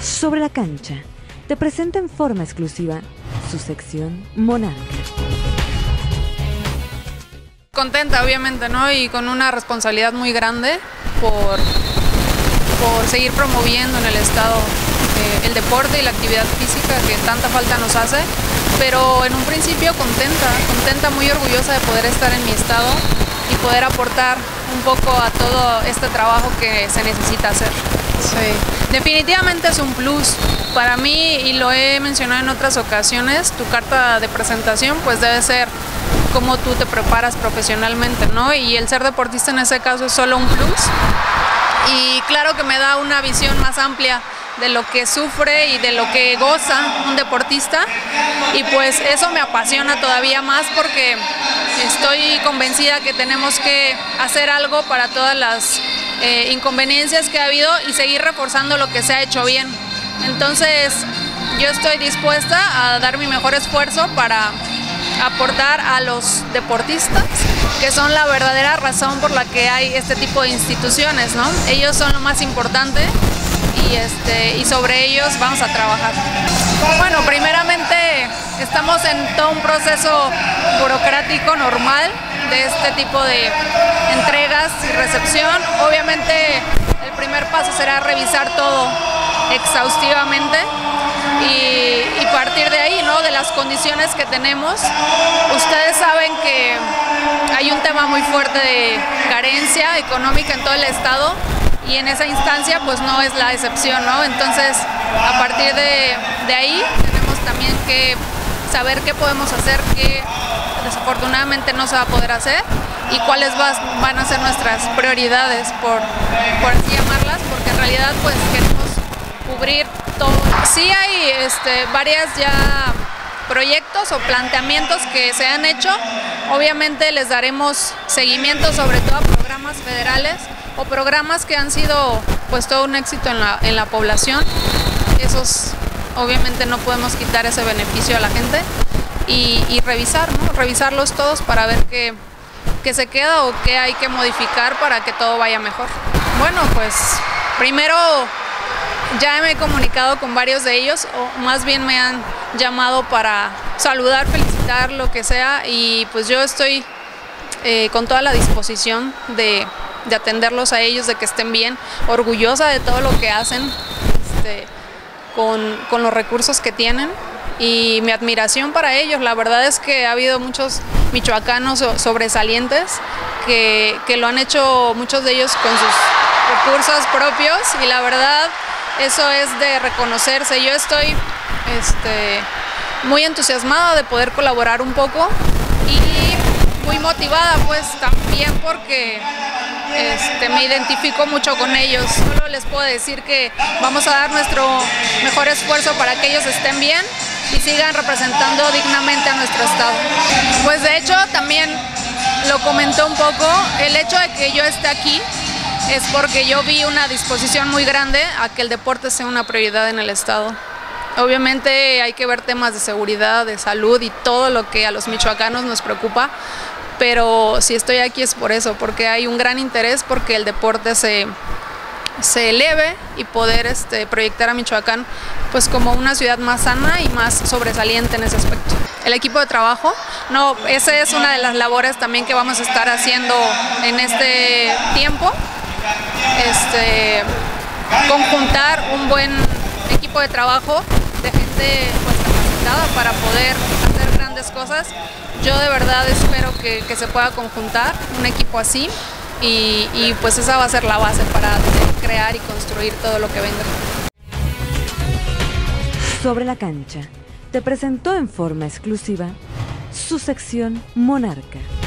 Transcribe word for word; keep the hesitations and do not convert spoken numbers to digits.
Sobre la cancha, te presenta en forma exclusiva su sección Monarca. Contenta, obviamente, ¿no? Y con una responsabilidad muy grande por, por seguir promoviendo en el estado eh, el deporte y la actividad física que tanta falta nos hace, pero en un principio contenta, contenta, muy orgullosa de poder estar en mi estado y poder aportar un poco a todo este trabajo que se necesita hacer. Sí, definitivamente es un plus para mí y lo he mencionado en otras ocasiones. Tu carta de presentación pues debe ser cómo tú te preparas profesionalmente, ¿no? Y el ser deportista en ese caso es solo un plus y claro que me da una visión más amplia de lo que sufre y de lo que goza un deportista, y pues eso me apasiona todavía más porque estoy convencida que tenemos que hacer algo para todas las eh, inconveniencias que ha habido y seguir reforzando lo que se ha hecho bien. Entonces yo estoy dispuesta a dar mi mejor esfuerzo para aportar a los deportistas, que son la verdadera razón por la que hay este tipo de instituciones, ¿no? Ellos son lo más importante y, este, y sobre ellos vamos a trabajar. Bueno, primeramente estamos en todo un proceso burocrático normal de este tipo de entregas y recepción. Obviamente el primer paso será revisar todo exhaustivamente y, y partir de ahí, ¿no? De las condiciones que tenemos. Ustedes saben que hay un tema muy fuerte de carencia económica en todo el estado y en esa instancia pues no es la excepción, ¿no? Entonces a partir de, de ahí tenemos también que saber qué podemos hacer, qué desafortunadamente no se va a poder hacer y cuáles van a ser nuestras prioridades, por, por así llamarlas, porque en realidad pues queremos cubrir todo. Sí hay este, varias ya proyectos o planteamientos que se han hecho. Obviamente les daremos seguimiento sobre todo a programas federales o programas que han sido pues todo un éxito en la, en la población. Esos obviamente no podemos quitar ese beneficio a la gente y, y revisar, ¿no? Revisarlos todos para ver qué, qué se queda o qué hay que modificar para que todo vaya mejor. Bueno, pues primero ya me he comunicado con varios de ellos, o más bien me han llamado para saludar, felicitar, lo que sea, y pues yo estoy eh, con toda la disposición de, de atenderlos a ellos, de que estén bien, orgullosa de todo lo que hacen este, con, con los recursos que tienen y mi admiración para ellos. La verdad es que ha habido muchos michoacanos sobresalientes que, que lo han hecho, muchos de ellos con sus recursos propios, y la verdad eso es de reconocerse. Yo estoy este, muy entusiasmada de poder colaborar un poco y muy motivada pues también porque este, me identifico mucho con ellos. Solo les puedo decir que vamos a dar nuestro mejor esfuerzo para que ellos estén bien y sigan representando dignamente a nuestro estado. Pues de hecho también lo comentó un poco, el hecho de que yo esté aquí es porque yo vi una disposición muy grande a que el deporte sea una prioridad en el estado. Obviamente hay que ver temas de seguridad, de salud y todo lo que a los michoacanos nos preocupa, pero si estoy aquí es por eso, porque hay un gran interés porque el deporte se, se eleve y poder este, proyectar a Michoacán pues como una ciudad más sana y más sobresaliente en ese aspecto. El equipo de trabajo, no, esa es una de las labores también que vamos a estar haciendo en este tiempo. Este, conjuntar un buen equipo de trabajo de gente pues, capacitada para poder hacer grandes cosas. Yo de verdad espero que, que se pueda conjuntar un equipo así y, y pues esa va a ser la base para crear y construir todo lo que vendrá. Sobre la cancha, te presentó en forma exclusiva su sección Monarca.